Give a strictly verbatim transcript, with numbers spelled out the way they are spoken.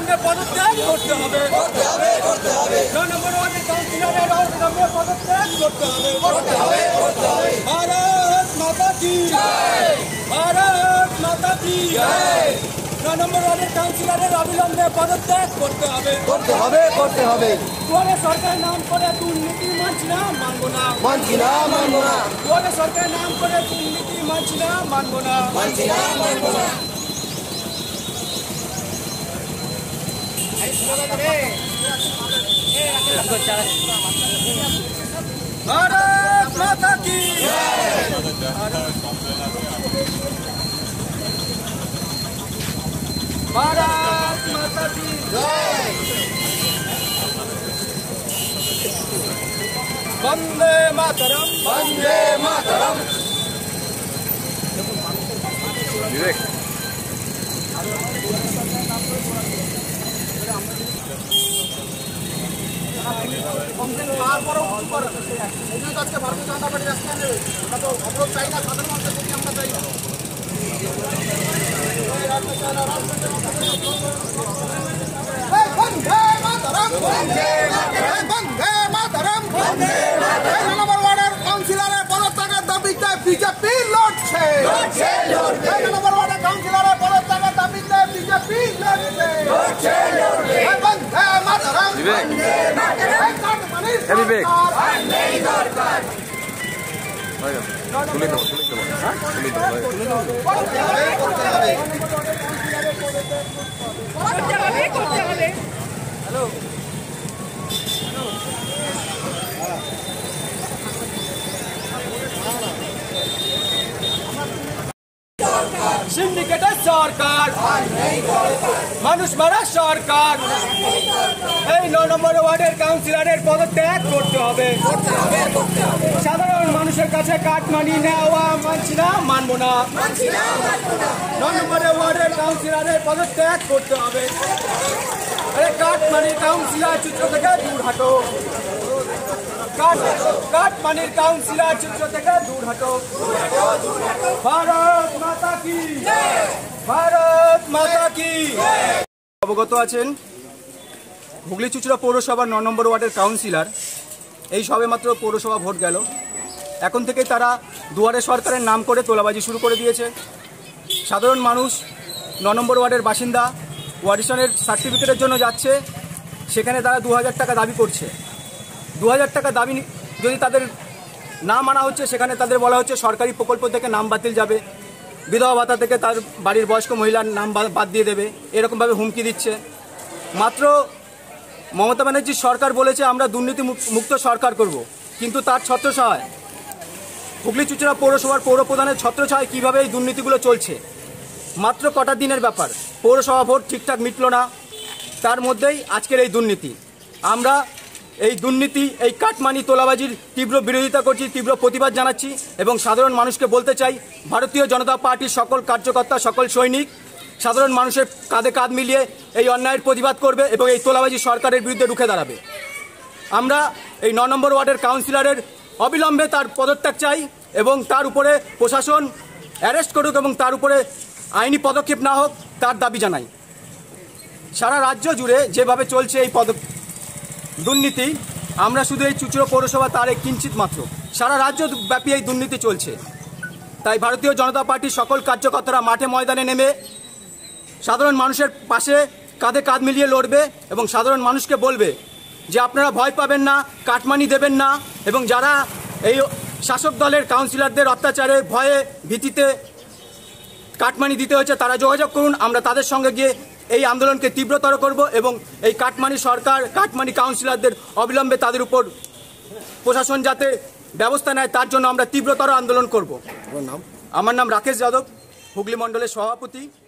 অবিলম্বে পদত্যাগ করতে হবে করতে হবে করতে হবে নয় নম্বর ওয়ার্ডের কাউন্সিলরের অবিলম্বে পদত্যাগ করতে হবে করতে হবে করতে হবে ভারত মাতা কি জয় ভারত মাতা কি জয় নয় নম্বর ওয়ার্ডের কাউন্সিলরের অবিলম্বে পদত্যাগ করতে হবে করতে হবে করতে হবে দুয়ারে সরকারের নাম করে দুর্নীতি মানছি না মানবো না মানছি না মানবো না দুয়ারে সরকারের নাম করে দুর্নীতি মানছি না মানবো না মানছি না মানবো না भारत माता की भारत माता की वंदे मातरम वंदे मातरम विवेक আজকে ভারতীয় জনতা পার্টি রাস্তায় নেবে আমরা তো অবরোধ চাই না সাধারণ মানুষের প্রতি আমরা চাই না নম্বর ওয়ার্ডের কাউন্সিলরের পদত্যাগের দাবিতে বিজেপি লড়ছে নম্বর ওয়ার্ডের কাউন্সিলরের পদত্যাগের দাবিতে বিজেপি লড়ছে বিবেক সিন্ডিকেটের সরকার মানুষ মারা সরকার এই নয় নম্বর ওয়ার্ডের কাউন্সিলরের পদত্যাগ করতে হবে সাধারণ মানুষের কাছে কাটমানি নেওয়া মানছি না মানবো না নয় নম্বর ওয়ার্ডের কাউন্সিলরের পদত্যাগ করতে হবে কাটমানি কাউন্সিলর চিত্র থেকে দূর হাঁটো কাটমানির কাউন্সিলর চিত্র থেকে দূর হাঁটো ভারত মাতা কি ভারত মাতা কি অবগত আছেন হুগলি চুঁচুড়া পৌরসভার নয় নম্বর ওয়ার্ডের কাউন্সিলর এই সবে মাত্র পৌরসভা ভোট গেল এখন থেকে তারা দুয়ারে সরকারের নাম করে তোলাবাজি শুরু করে দিয়েছে সাধারণ মানুষ নয় নম্বর ওয়ার্ডের বাসিন্দা ওয়ারিশনের সার্টিফিকেটের জন্য যাচ্ছে সেখানে তারা দু হাজার টাকা দাবি করছে দু হাজার টাকা দাবি যদি তাদের না মানা হচ্ছে সেখানে তাদের বলা হচ্ছে সরকারি প্রকল্প থেকে নাম বাতিল যাবে বিধবা ভাতা থেকে তার বাড়ির বয়স্ক মহিলার নাম বাদ দিয়ে দেবে এরকমভাবে হুমকি দিচ্ছে মাত্র মমতা ব্যানার্জির সরকার বলেছে আমরা দুর্নীতি মুক্ত সরকার করব কিন্তু তার ছত্রছায়ায় হুগলি চুঁচুড়া পৌরসভার পৌরপ্রধানের ছত্রছায়ায় কীভাবে এই দুর্নীতিগুলো চলছে মাত্র কটা দিনের ব্যাপার পৌরসভা ভোট ঠিকঠাক মিটল না তার মধ্যেই আজকের এই দুর্নীতি আমরা এই দুর্নীতি এই কাটমানি তোলাবাজির তীব্র বিরোধিতা করছি তীব্র প্রতিবাদ জানাচ্ছি এবং সাধারণ মানুষকে বলতে চাই ভারতীয় জনতা পার্টির সকল কার্যকর্তা সকল সৈনিক সাধারণ মানুষের কাঁধে কাঁধ মিলিয়ে এই অন্যায়ের প্রতিবাদ করবে এবং এই তোলাবাজি সরকারের বিরুদ্ধে রুখে দাঁড়াবে আমরা এই নয় নম্বর ওয়ার্ডের কাউন্সিলরের অবিলম্বে তার পদত্যাগ চাই এবং তার উপরে প্রশাসন অ্যারেস্ট করুক এবং তার উপরে আইনি পদক্ষেপ না হোক তার দাবি জানাই সারা রাজ্য জুড়ে যেভাবে চলছে এই পদ দুর্নীতি আমরা শুধু এই চুঁচুড়া পৌরসভা তার এক কিঞ্চিত মাত্র সারা রাজ্য ব্যাপী এই দুর্নীতি চলছে তাই ভারতীয় জনতা পার্টির সকল কার্যকর্তারা মাঠে ময়দানে নেমে সাধারণ মানুষের পাশে কাঁধে কাঁধ মিলিয়ে লড়বে এবং সাধারণ মানুষকে বলবে যে আপনারা ভয় পাবেন না কাটমানি দেবেন না এবং যারা এই শাসক দলের কাউন্সিলরদের অত্যাচারে ভয়ে ভীতিতে কাটমানি দিতে হচ্ছে তারা যোগাযোগ করুন আমরা তাদের সঙ্গে গিয়ে এই আন্দোলনকে তীব্রতর করব এবং এই কাটমানি সরকার কাটমানি কাউন্সিলরদের অবিলম্বে তাদের উপর প্রশাসন যাতে ব্যবস্থা নেয় তার জন্য আমরা তীব্রতর আন্দোলন করব। আমার নাম রাকেশ যাদব হুগলি মণ্ডলের সভাপতি।